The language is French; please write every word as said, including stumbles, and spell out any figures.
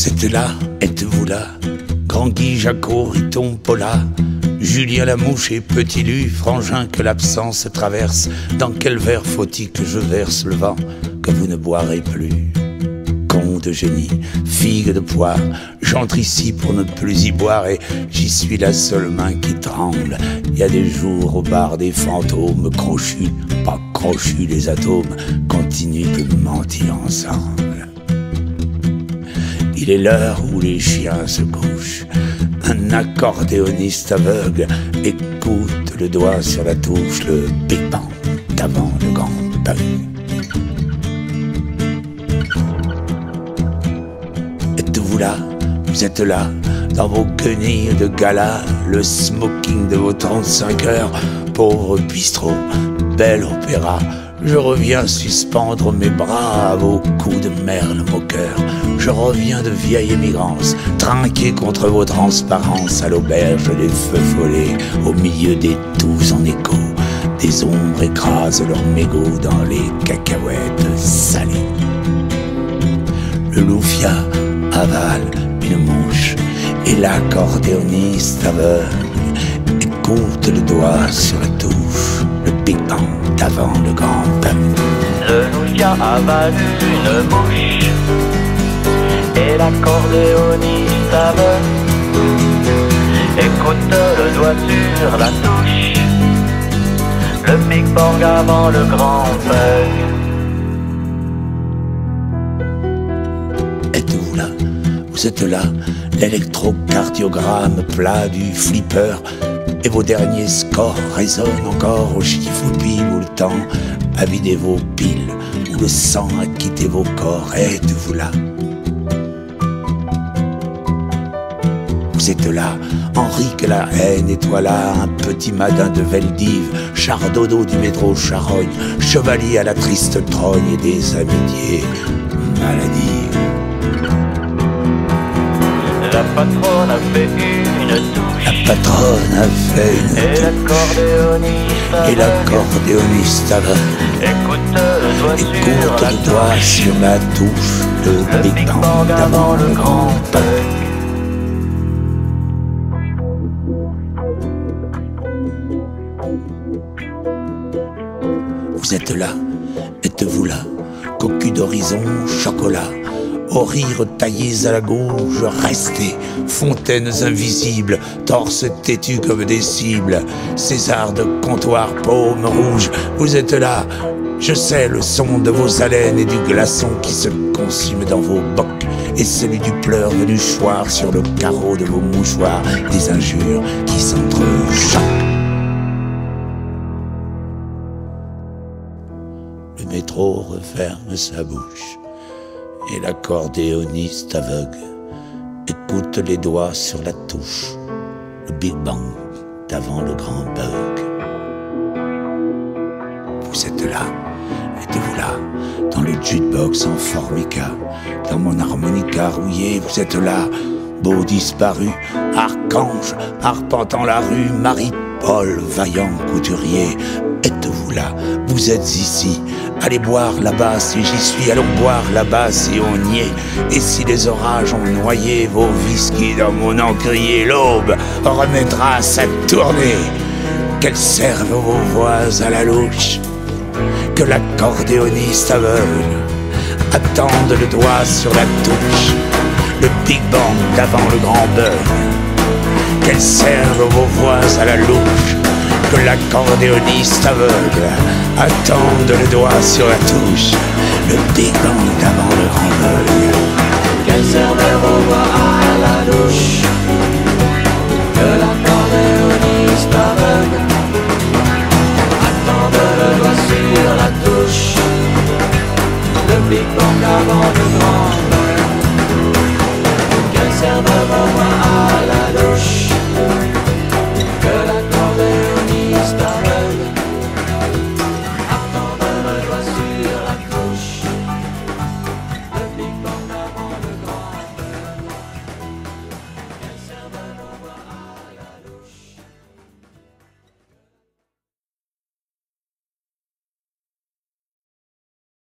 Vous êtes là, êtes-vous là? Grand Guy, Jaco, Riton, Paula, Julien Lamouche et Petit Lu, frangin que l'absence traverse. Dans quel verre faut-il que je verse le vent que vous ne boirez plus? Con de génie, figue de poire, j'entre ici pour ne plus y boire et j'y suis la seule main qui tremble. Il y a des jours au bar des fantômes crochus, pas crochus les atomes, continuent de mentir ensemble. Il est l'heure où les chiens se couchent. Un accordéoniste aveugle écoute le doigt sur la touche, le Big Bang d'avant le grand bug. Êtes-vous là? Vous êtes là, dans vos guenilles de gala, le smoking de vos trente-cinq heures, pauvre bistrot, bel opéra. Je reviens suspendre mes bras à vos coups de merle moqueur. Je reviens de vieille émigrance, trinquer contre vos transparences à l'auberge des feux follets, au milieu des toux en écho. Des ombres écrasent leurs mégots dans les cacahuètes salées. Le loufia avale une mouche et l'accordéoniste aveugle écoute le doigt sur la touche, le Big Bang d'avant le grand bug. Le loufia avale une mouche et l'accordéoniste aveugle écoute le doigt sur la touche, le Big Bang avant le grand bug. Êtes-vous là? Vous êtes là, l'électrocardiogramme plat du flipper, et vos derniers scores résonnent encore au chiffre pile où le temps a vidé vos piles, où le sang a quitté vos corps. Êtes-vous là? Vous êtes là, Henri que la haine et toi là, un petit madin de Veldive, chardodo du métro Charogne, chevalier à la triste trogne et des amitiés maladives. La patronne a fait une touche, La patronne a fait une et touche, et l'accordéoniste aveugle écoute le doigt écoute sur la le doigt touche, sur la touche, le, le Big Bang d'avant le grand bug. Vous êtes là, êtes-vous là, cocu d'horizon, chocolat, aux rires taillés à la gauche, restez, fontaines invisibles, torse têtu comme des cibles, César de comptoir, paume rouge, vous êtes là, je sais le son de vos haleines et du glaçon qui se consume dans vos bocs, et celui du pleur venu choir sur le carreau de vos mouchoirs, des injures qui s'entrechoquent. Le métro referme sa bouche et l'accordéoniste aveugle écoute les doigts sur la touche, le Big Bang d'avant le grand bug. Vous êtes là, êtes-vous là, dans le jukebox en formica, dans mon harmonica rouillé, vous êtes là, beau disparu, archange, arpentant la rue, Marie-Paul, vaillant couturier, êtes-vous là, vous êtes ici, allez boire là-bas si j'y suis, allons boire là-bas si on y est, et si les orages ont noyé vos whisky dans mon encrier, l'aube remettra sa tournée, qu'elles servent vos voix à la louche, que l'accordéoniste aveugle attende le doigt sur la touche, le Big Bang d'avant le grand bug, qu'elles servent vos voix à la louche, que l'accordéoniste aveugle attende le doigt sur la touche, le Big Bang d'avant le grand bug. qu'elle serve vos voix à la louche, que l'accordéoniste aveugle attende le doigt sur la touche, le Big Bang avant le grand bug, qu'elle serve vos voix